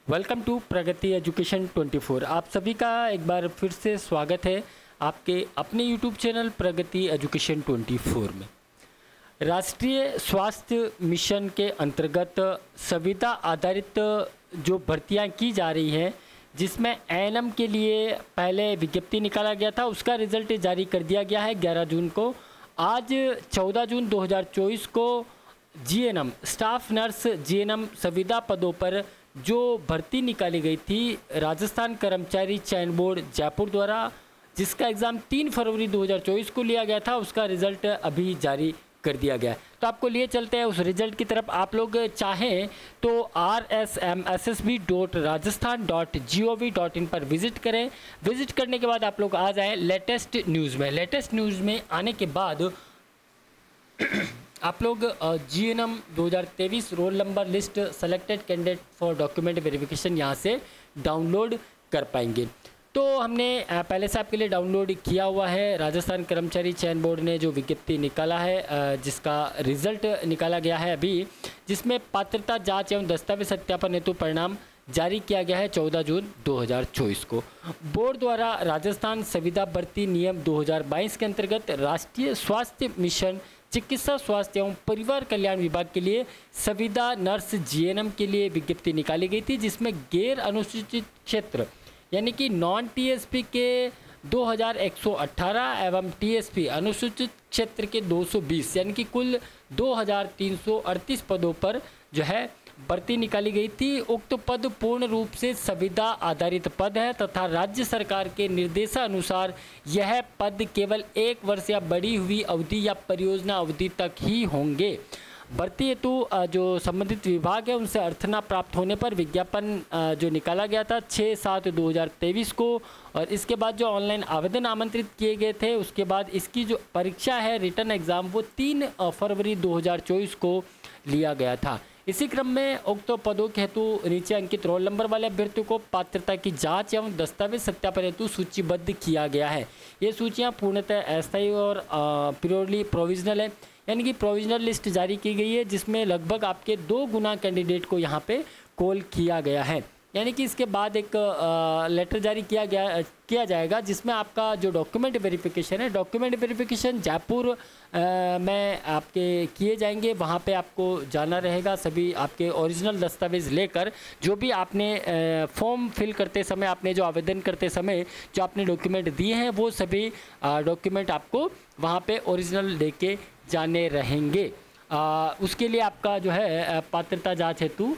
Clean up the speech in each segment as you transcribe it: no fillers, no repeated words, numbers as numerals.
Welcome to Pragati education 24। आप सभी का एक बार फिर से स्वागत है आपके अपने यूट्यूब चैनल प्रगति एजुकेशन 24 में। राष्ट्रीय स्वास्थ्य मिशन के अंतर्गत संविदा आधारित जो भर्तियां की जा रही हैं, जिसमें एएनएम के लिए पहले विज्ञप्ति निकाला गया था, उसका रिजल्ट जारी कर दिया गया है 11 जून को। आज 14 जून 2024 को जीएनएम स्टाफ नर्स जीएनएम संविदा पदों पर जो भर्ती निकाली गई थी राजस्थान कर्मचारी चयन बोर्ड जयपुर द्वारा, जिसका एग्ज़ाम 3 फरवरी 2024 को लिया गया था, उसका रिज़ल्ट अभी जारी कर दिया गया है। तो आपको लिए चलते हैं उस रिज़ल्ट की तरफ। आप लोग चाहें तो rsmssb.rajasthan.gov.in पर विज़िट करें। विज़िट करने के बाद आप लोग आ जाएं लेटेस्ट न्यूज़ में। लेटेस्ट न्यूज़ में आने के बाद आप लोग GNM 2023 roll number list selected candidate for document verification यहाँ से डाउनलोड कर पाएंगे। तो हमने पहले से आपके लिए डाउनलोड किया हुआ है। राजस्थान कर्मचारी चयन बोर्ड ने जो विज्ञप्ति निकाला है, जिसका रिज़ल्ट निकाला गया है अभी, जिसमें पात्रता जांच एवं दस्तावेज सत्यापन हेतु परिणाम जारी किया गया है 14 जून 2024 को। बोर्ड द्वारा राजस्थान संविदा भर्ती नियम 2022 के अंतर्गत राष्ट्रीय स्वास्थ्य मिशन चिकित्सा स्वास्थ्य एवं परिवार कल्याण विभाग के लिए संविदा नर्स जीएनएम के लिए विज्ञप्ति निकाली गई थी, जिसमें गैर अनुसूचित क्षेत्र यानी कि नॉन टीएसपी के 2118 एवं टीएसपी अनुसूचित क्षेत्र के 220 यानी कि कुल 2338 पदों पर जो है भर्ती निकाली गई थी। उक्त पद पूर्ण रूप से संविदा आधारित पद है तथा राज्य सरकार के निर्देशानुसार यह पद केवल 1 वर्ष या बढ़ी हुई अवधि या परियोजना अवधि तक ही होंगे। भर्ती हेतु जो संबंधित विभाग है उनसे अर्थना प्राप्त होने पर विज्ञापन जो निकाला गया था 6/7/2023 को, और इसके बाद जो ऑनलाइन आवेदन आमंत्रित किए गए थे, उसके बाद इसकी जो परीक्षा है रिटर्न एग्ज़ाम वो 3 फरवरी 2024 को लिया गया था। इसी क्रम में उक्त पदों के हेतु नीचे अंकित रोल नंबर वाले अभ्यर्थियों को पात्रता की जांच एवं दस्तावेज सत्यापन हेतु सूचीबद्ध किया गया है। ये सूचियां पूर्णतः अस्थायी और प्योरली प्रोविजनल है, यानी कि प्रोविजनल लिस्ट जारी की गई है, जिसमें लगभग आपके 2 गुना कैंडिडेट को यहाँ पे कॉल किया गया है। यानी कि इसके बाद एक लेटर जारी किया जाएगा, जिसमें आपका जो डॉक्यूमेंट वेरिफिकेशन है, डॉक्यूमेंट वेरिफिकेशन जयपुर में आपके किए जाएंगे। वहाँ पे आपको जाना रहेगा, सभी आपके ओरिजिनल दस्तावेज़ लेकर, जो भी आपने फॉर्म फिल करते समय, आपने जो आवेदन करते समय जो आपने डॉक्यूमेंट दिए हैं, वो सभी डॉक्यूमेंट आपको वहाँ पे ओरिजिनल लेके जाने रहेंगे। उसके लिए आपका जो है पात्रता जाँच हेतु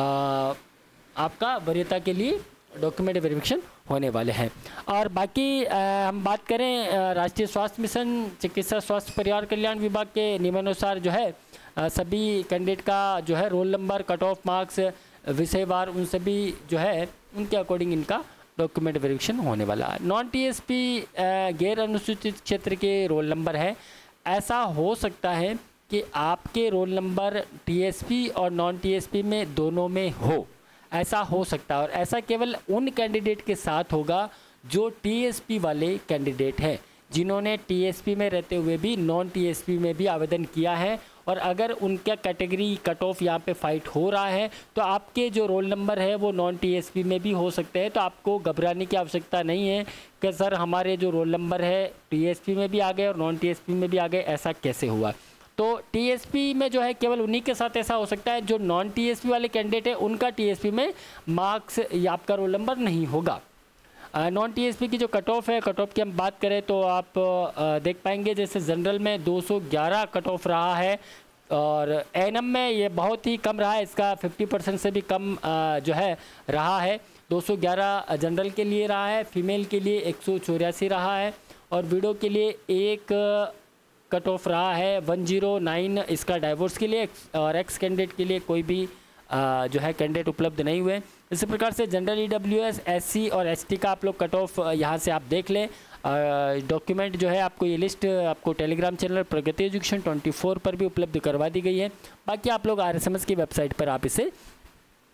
आपका वरीयता के लिए डॉक्यूमेंट वेरिफिकेशन होने वाले हैं। और बाकी हम बात करें राष्ट्रीय स्वास्थ्य मिशन चिकित्सा स्वास्थ्य परिवार कल्याण विभाग के नियमानुसार जो है सभी कैंडिडेट का जो है roll number, cut off marks, विषयवार, उन सभी जो है उनके अकॉर्डिंग इनका डॉक्यूमेंट वेरिफिकेशन होने वाला है। नॉन टीएसपी गैर अनुसूचित क्षेत्र के रोल नंबर है। ऐसा हो सकता है कि आपके रोल नंबर टीएसपी और नॉन टीएसपी में दोनों में हो, ऐसा हो सकता है। और ऐसा केवल उन कैंडिडेट के साथ होगा जो टीएसपी वाले कैंडिडेट हैं, जिन्होंने टीएसपी में रहते हुए भी नॉन टीएसपी में भी आवेदन किया है। और अगर उनका कैटेगरी कट ऑफ यहाँ पे फाइट हो रहा है, तो आपके जो रोल नंबर है वो नॉन टीएसपी में भी हो सकते हैं। तो आपको घबराने की आवश्यकता नहीं है कि सर हमारे जो रोल नंबर है टीएसपी में भी आ गए और नॉन टीएसपी में भी आ गए, ऐसा कैसे हुआ। तो टीएसपी में जो है केवल उन्हीं के साथ ऐसा हो सकता है, जो नॉन टीएसपी वाले कैंडिडेट है उनका टीएसपी में मार्क्स या आपका रोल नंबर नहीं होगा। नॉन टीएसपी की जो कट ऑफ है, कट ऑफ की हम बात करें तो आप देख पाएंगे जैसे जनरल में 211 कट ऑफ रहा है, और एएनएम में ये बहुत ही कम रहा है, इसका 50% से भी कम जो है रहा है। 211 जनरल के लिए रहा है, फीमेल के लिए 184 रहा है, और विडो के लिए 1 कट ऑफ रहा है 109 इसका डाइवोर्स के लिए, और एक्स कैंडिडेट के लिए कोई भी जो है कैंडिडेट उपलब्ध नहीं हुए। इसी प्रकार से जनरल ईडब्ल्यूएस, एससी और एसटी का आप लोग कट ऑफ यहाँ से आप देख लें। डॉक्यूमेंट जो है आपको ये लिस्ट आपको टेलीग्राम चैनल प्रगति एजुकेशन 24 पर भी उपलब्ध करवा दी गई है। बाकी आप लोग आरएसएमएस की वेबसाइट पर आप इसे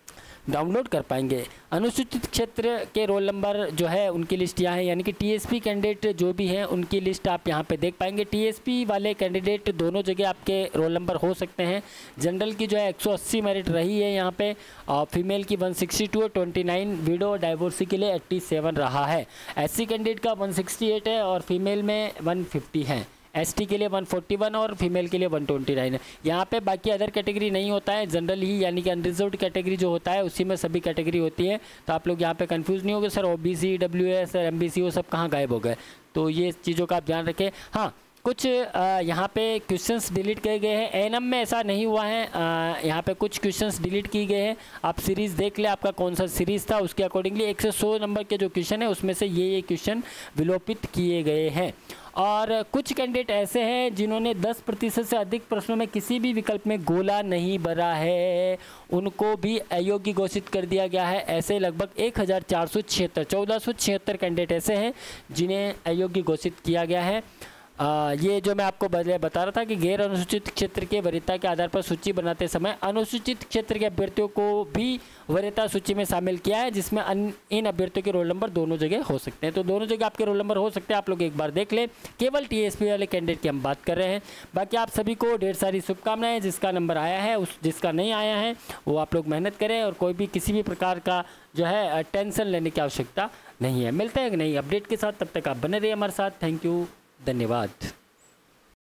डाउनलोड कर पाएंगे। अनुसूचित क्षेत्र के रोल नंबर जो है उनकी लिस्ट यहाँ है, यानी कि टीएसपी कैंडिडेट जो भी हैं उनकी लिस्ट आप यहाँ पे देख पाएंगे। टीएसपी वाले कैंडिडेट दोनों जगह आपके रोल नंबर हो सकते हैं। जनरल की जो है 180 मेरिट रही है यहाँ पे, और फीमेल की 162 और 29, विडो डाइवोर्सी के लिए 87 रहा है। एससी कैंडिडेट का 168 है और फीमेल में 150 है। एसटी के लिए 141 और फीमेल के लिए 129 है। यहाँ पे बाकी अदर कैटेगरी नहीं होता है, जनरल ही यानी कि अनरिजर्व्ड कैटेगरी जो होता है उसी में सभी कैटेगरी होती है। तो आप लोग यहाँ पे कंफ्यूज नहीं होगे सर ओबीसी, डब्ल्यूएस, एमबीसी वो सब कहाँ गायब हो गए, तो ये चीज़ों का आप ध्यान रखें। हाँ, कुछ यहाँ पे क्वेश्चंस डिलीट किए गए हैं। एएनएम में ऐसा नहीं हुआ है, यहाँ पे कुछ क्वेश्चंस डिलीट किए गए हैं। आप सीरीज़ देख ले आपका कौन सा सीरीज़ था, उसके अकॉर्डिंगली 100 नंबर के जो क्वेश्चन है उसमें से ये क्वेश्चन विलोपित किए गए हैं। और कुछ कैंडिडेट ऐसे हैं जिन्होंने 10% से अधिक प्रश्नों में किसी भी विकल्प में गोला नहीं भरा है, उनको भी अयोग्य घोषित कर दिया गया है। ऐसे लगभग 1476 कैंडिडेट ऐसे हैं जिन्हें अयोग्य घोषित किया गया है। ये जो मैं आपको बता रहा था कि गैर अनुसूचित क्षेत्र के वरीयता के आधार पर सूची बनाते समय अनुसूचित क्षेत्र के अभ्यर्थियों को भी वरीयता सूची में शामिल किया है, जिसमें इन अभ्यर्थियों के रोल नंबर दोनों जगह हो सकते हैं। तो दोनों जगह आपके रोल नंबर हो सकते हैं, आप लोग एक बार देख लें। केवल टीएसपी वाले कैंडिडेट की हम बात कर रहे हैं। बाकी आप सभी को ढेर सारी शुभकामनाएं। जिसका नंबर आया है जिसका नहीं आया है वो आप लोग मेहनत करें, और कोई भी किसी भी प्रकार का जो है टेंशन लेने की आवश्यकता नहीं है। मिलते हैं एक नई अपडेट के साथ, तब तक आप बने रहिए हमारे साथ। थैंक यू, धन्यवाद।